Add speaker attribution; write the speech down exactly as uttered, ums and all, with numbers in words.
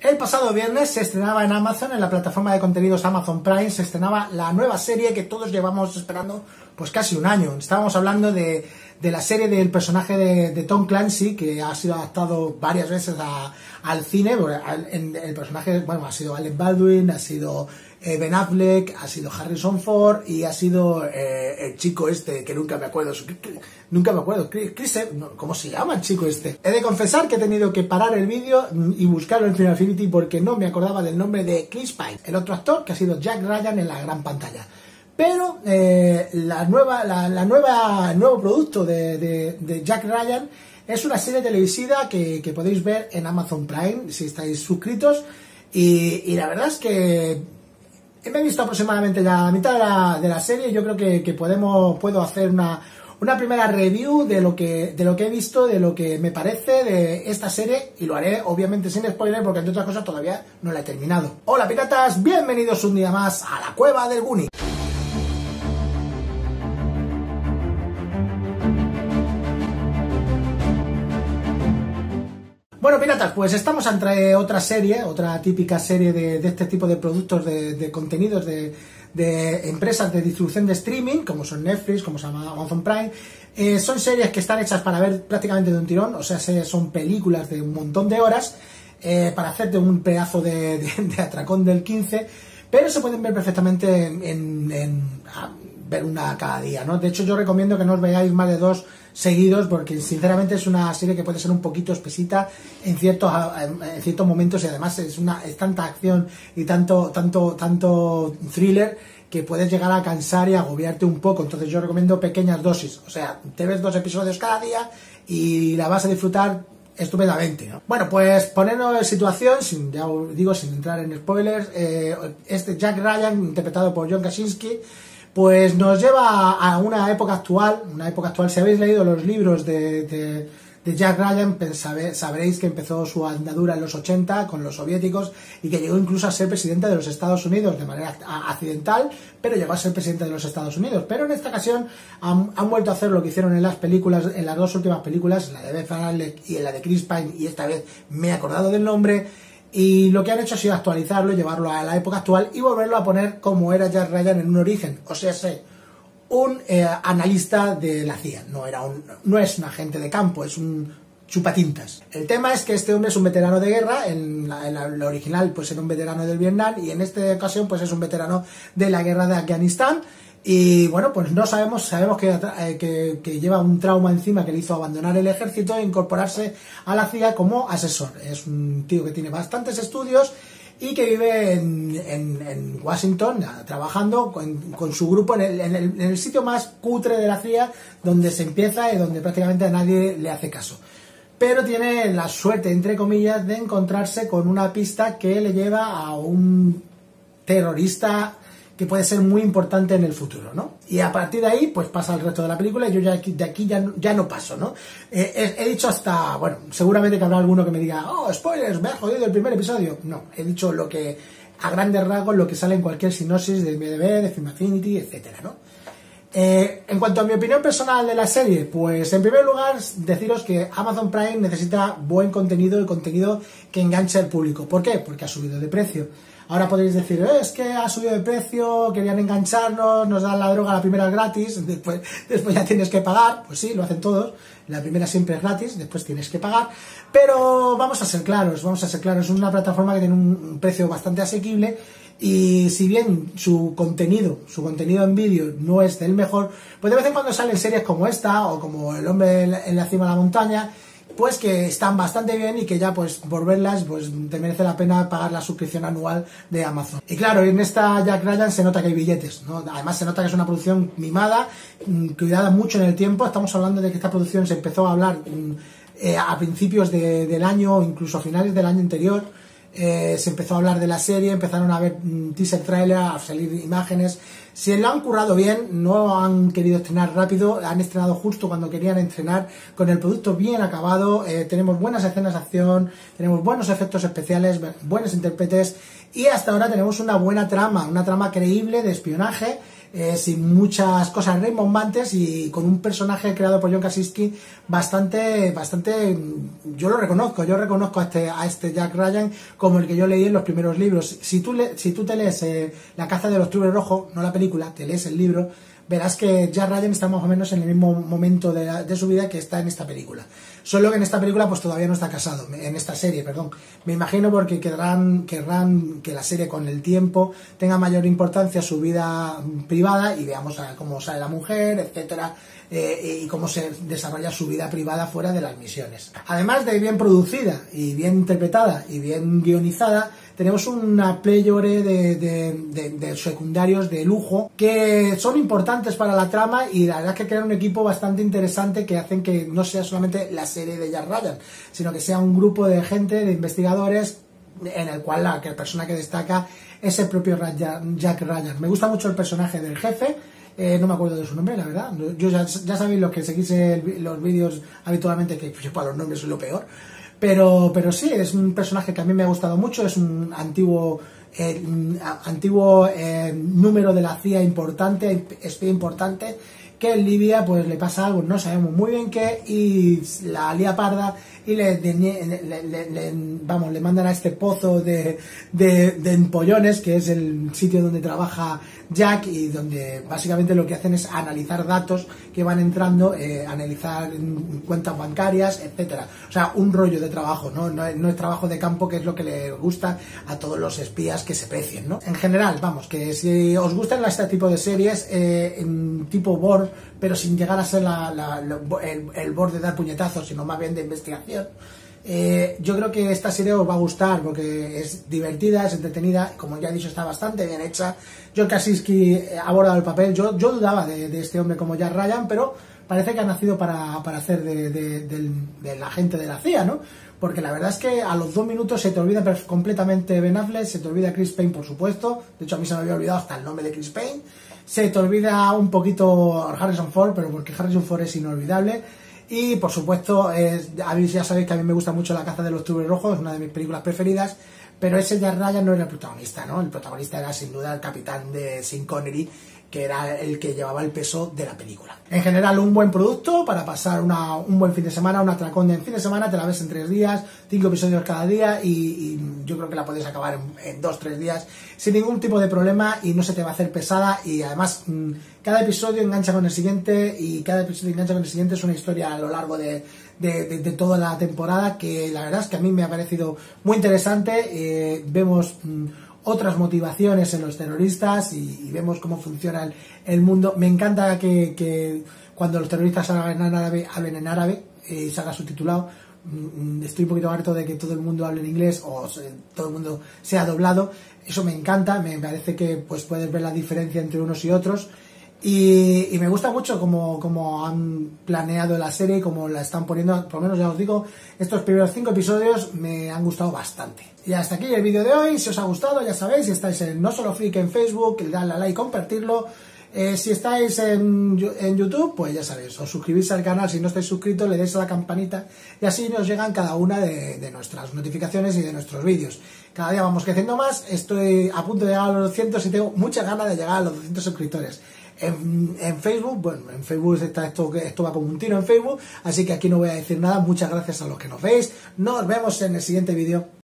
Speaker 1: El pasado viernes se estrenaba en Amazon, en la plataforma de contenidos Amazon Prime, se estrenaba la nueva serie que todos llevamos esperando pues casi un año. Estábamos hablando de, de la serie del personaje de, de Tom Clancy, que ha sido adaptado varias veces a, al cine. El, el personaje, bueno, ha sido Alec Baldwin, ha sido eh, Ben Affleck, ha sido Harrison Ford y ha sido eh, el chico este, que nunca me acuerdo, nunca me acuerdo, Chris, ¿cómo se llama el chico este? He de confesar que he tenido que parar el vídeo y buscarlo en Final Affinity porque no me acordaba del nombre de Chris Pine, el otro actor que ha sido Jack Ryan en la gran pantalla. Pero eh, la nueva, la, la nueva, el nuevo producto de, de, de Jack Ryan es una serie televisiva que, que podéis ver en Amazon Prime si estáis suscritos, y, y la verdad es que me he visto aproximadamente ya la mitad de la, de la serie. Yo creo que, que podemos, puedo hacer una, una primera review de lo, que, de lo que he visto, de lo que me parece de esta serie, y lo haré obviamente sin spoiler porque entre otras cosas todavía no la he terminado. Hola piratas, bienvenidos un día más a la Cueva del Goonie. Bueno piratas, pues estamos entre otra serie, otra típica serie de, de este tipo de productos, de, de contenidos de, de empresas de distribución de streaming, como son Netflix, como se llama Amazon Prime. Eh, son series que están hechas para ver prácticamente de un tirón, o sea, son películas de un montón de horas, eh, para hacerte un pedazo de, de, de atracón del quince, pero se pueden ver perfectamente en, en, en a, ver una cada día, ¿no? De hecho, yo recomiendo que no os veáis más de dos seguidos, porque sinceramente es una serie que puede ser un poquito espesita en ciertos en ciertos momentos, y además es una es tanta acción y tanto tanto tanto thriller que puedes llegar a cansar y agobiarte un poco. Entonces yo recomiendo pequeñas dosis, o sea, te ves dos episodios cada día y la vas a disfrutar estupendamente, ¿no? Bueno, pues ponernos en situación, sin, ya os digo, sin entrar en spoilers, eh, este Jack Ryan, interpretado por John Krasinski, pues nos lleva a una época actual, una época actual. Si habéis leído los libros de, de, de Jack Ryan, sabréis que empezó su andadura en los ochenta con los soviéticos y que llegó incluso a ser presidente de los Estados Unidos de manera accidental, pero llegó a ser presidente de los Estados Unidos. Pero en esta ocasión han, han vuelto a hacer lo que hicieron en las películas, en las dos últimas películas, la de Ben Affleck y en la de Chris Pine, y esta vez me he acordado del nombre. Y lo que han hecho ha sido actualizarlo, llevarlo a la época actual y volverlo a poner como era Jack Ryan en un origen. O sea, sé, un eh, analista de la C I A. No, era un, no es un agente de campo, es un chupatintas. El tema es que este hombre es un veterano de guerra. En la, en la, la original pues era un veterano del Vietnam, y en esta ocasión pues es un veterano de la guerra de Afganistán. Y bueno, pues no sabemos, sabemos que, eh, que, que lleva un trauma encima que le hizo abandonar el ejército e incorporarse a la C I A como asesor. Es un tío que tiene bastantes estudios y que vive en, en, en Washington trabajando con, con su grupo en el, en, el, en el sitio más cutre de la C I A, donde se empieza y donde prácticamente a nadie le hace caso. Pero tiene la suerte, entre comillas, de encontrarse con una pista que le lleva a un terrorista que puede ser muy importante en el futuro, ¿no? Y a partir de ahí, pues pasa el resto de la película, y yo ya aquí, de aquí ya, ya no paso, ¿no? Eh, he, he dicho hasta, bueno, seguramente que habrá alguno que me diga, oh, spoilers, me ha jodido el primer episodio. No, he dicho lo que, a grandes rasgos, lo que sale en cualquier sinopsis de I M D B, de Film Affinity, etcétera, ¿no? Eh, en cuanto a mi opinión personal de la serie, pues en primer lugar deciros que Amazon Prime necesita buen contenido y contenido que enganche al público. ¿Por qué? Porque ha subido de precio. Ahora podéis decir, eh, es que ha subido de precio, querían engancharnos, nos dan la droga la primera gratis, después, después ya tienes que pagar. Pues sí, lo hacen todos, la primera siempre es gratis, después tienes que pagar. Pero vamos a ser claros, vamos a ser claros, es una plataforma que tiene un precio bastante asequible, y si bien su contenido, su contenido en vídeo no es del mejor, pues de vez en cuando salen series como esta, o como El hombre en la cima de la montaña, pues que están bastante bien y que ya pues por verlas pues te merece la pena pagar la suscripción anual de Amazon. Y claro, en esta Jack Ryan se nota que hay billetes, ¿no? Además se nota que es una producción mimada, cuidada mucho en el tiempo. Estamos hablando de que esta producción se empezó a hablar eh, a principios de, del año, incluso a finales del año anterior. Eh, se empezó a hablar de la serie, empezaron a ver mm, teaser trailer, a salir imágenes. Se lo han currado bien, no han querido estrenar rápido, han estrenado justo cuando querían estrenar, con el producto bien acabado. Eh, tenemos buenas escenas de acción, tenemos buenos efectos especiales, buenos intérpretes, y hasta ahora tenemos una buena trama, una trama creíble de espionaje, eh, sin muchas cosas rimbombantes y con un personaje creado por John Krasinski bastante, bastante, yo lo reconozco, yo reconozco a este, a este Jack Ryan como el que yo leí en los primeros libros. Si tú, le, si tú te lees eh, La caza de los tigres rojos, no la película, te lees el libro, verás que Jack Ryan está más o menos en el mismo momento de, la, de su vida que está en esta película. Solo que en esta película pues todavía no está casado, en esta serie, perdón. Me imagino porque querrán, querrán que la serie con el tiempo tenga mayor importancia su vida privada y veamos a cómo sale la mujer, etcétera, eh, y cómo se desarrolla su vida privada fuera de las misiones. Además de bien producida y bien interpretada y bien guionizada, tenemos una pléyore de, de, de, de secundarios de lujo que son importantes para la trama y la verdad es que crean un equipo bastante interesante que hacen que no sea solamente la serie de Jack Ryan, sino que sea un grupo de gente, de investigadores, en el cual la, que la persona que destaca es el propio Jack Ryan. Me gusta mucho el personaje del jefe. Eh, no me acuerdo de su nombre, la verdad. Yo ya, ya sabéis los que seguís el, los vídeos habitualmente que yo para los nombres soy lo peor. Pero, pero sí, es un personaje que a mí me ha gustado mucho, es un antiguo, eh, antiguo eh, número de la C I A importante, espía importante, que en Libia pues le pasa algo, no sabemos muy bien qué, y la lía parda y le, le, le, le, le vamos, le mandan a este pozo de, de, de empollones, que es el sitio donde trabaja Jack y donde básicamente lo que hacen es analizar datos que van entrando, eh, analizar cuentas bancarias, etcétera. O sea, un rollo de trabajo, ¿no? No es, no es trabajo de campo, que es lo que le gusta a todos los espías que se precien, ¿no? En general, vamos, que si os gustan este tipo de series, eh, en tipo Bourne, pero sin llegar a ser la, la, la, el, el Bourne de dar puñetazos, sino más bien de investigación, Eh, yo creo que esta serie os va a gustar porque es divertida, es entretenida, como ya he dicho está bastante bien hecha. John Krasinski ha abordado el papel, yo, yo dudaba de, de este hombre como Jack Ryan, pero parece que ha nacido para, para hacer de, de, de, de la gente de la C I A, ¿no? Porque la verdad es que a los dos minutos se te olvida completamente Ben Affleck, se te olvida Chris Pine, por supuesto, de hecho a mí se me había olvidado hasta el nombre de Chris Pine, se te olvida un poquito Harrison Ford, pero porque Harrison Ford es inolvidable. Y por supuesto, eh, ya sabéis que a mí me gusta mucho La caza de los tigres rojos, es una de mis películas preferidas, pero ese Jack Ryan no era el protagonista, ¿no? El protagonista era sin duda el capitán de Sean Connery, que era el que llevaba el peso de la película. En general, un buen producto para pasar una, un buen fin de semana, un atracón de fin de semana, te la ves en tres días, cinco episodios cada día y, y yo creo que la puedes acabar en, en dos, tres días sin ningún tipo de problema y no se te va a hacer pesada y además mmm, cada episodio engancha con el siguiente y cada episodio engancha con el siguiente, es una historia a lo largo de, de, de, de toda la temporada que la verdad es que a mí me ha parecido muy interesante. Eh, vemos mmm, otras motivaciones en los terroristas y, y vemos cómo funciona el, el mundo. Me encanta que, que cuando los terroristas hablen en árabe, hablen en árabe y salga subtitulado. Estoy un poquito harto de que todo el mundo hable en inglés o se, todo el mundo sea doblado. Eso me encanta, me parece que pues puedes ver la diferencia entre unos y otros. Y, y me gusta mucho cómo, cómo han planeado la serie y cómo la están poniendo, por lo menos ya os digo, estos primeros cinco episodios me han gustado bastante. Y hasta aquí el vídeo de hoy, si os ha gustado ya sabéis, si estáis en No Solo Freak en Facebook, dadle a like, compartirlo. Eh, si estáis en, en YouTube, pues ya sabéis, os suscribís al canal, si no estáis suscritos le dais a la campanita y así nos llegan cada una de, de nuestras notificaciones y de nuestros vídeos. Cada día vamos creciendo más, estoy a punto de llegar a los doscientos y tengo muchas ganas de llegar a los doscientos suscriptores. En, en Facebook, bueno, en Facebook está esto, esto va como un tiro en Facebook, así que aquí no voy a decir nada. Muchas gracias a los que nos veis, nos vemos en el siguiente vídeo.